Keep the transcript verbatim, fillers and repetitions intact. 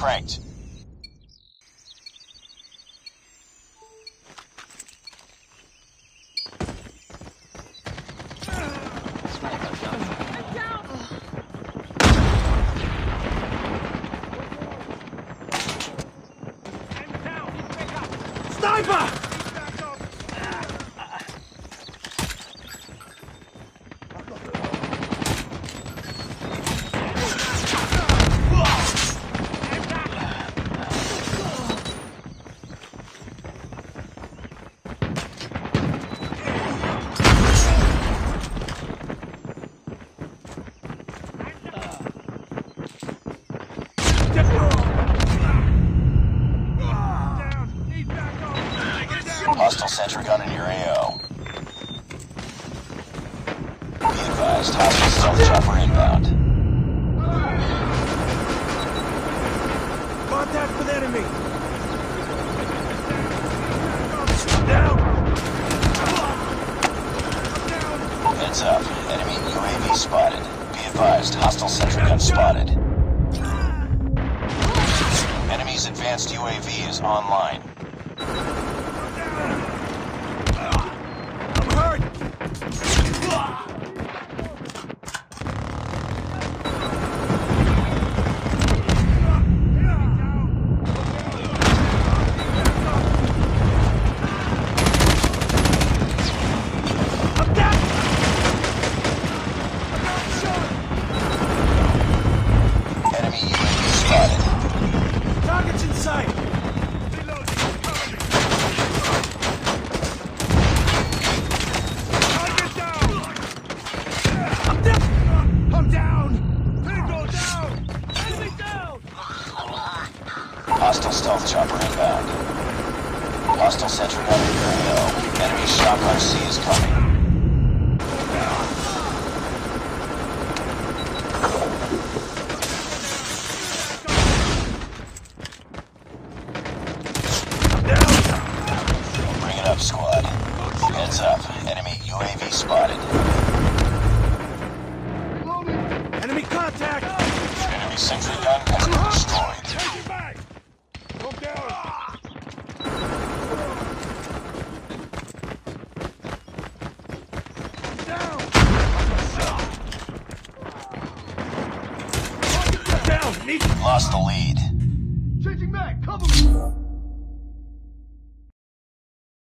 cranked. Sniper! Hostile sentry gun in your A O. Be advised, hostile stealth chopper inbound. Contact with enemy! Down! Heads up, enemy U A V spotted. Be advised, hostile sentry gun spotted. Enemy's advanced U A V is online. I'm hurt! I'm down! Enemy U A V spotted. Target's in sight! Hostile stealth chopper inbound. Hostile sentry gun in your A O. Enemy shock R C is coming. Bring it up, squad. Heads up. Enemy U A V spotted. Enemy contact! Enemy sentry gun has been destroyed. Lost the lead.